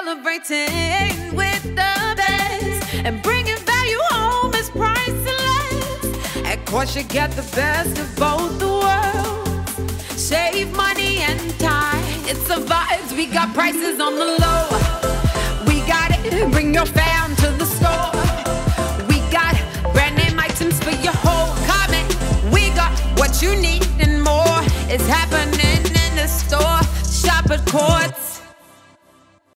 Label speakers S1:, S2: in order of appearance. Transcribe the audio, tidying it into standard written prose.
S1: celebrating with the best, and bringing value home is priceless. At course you get the best of both the worlds. Save money and time. It's the vibes. We got prices on the low.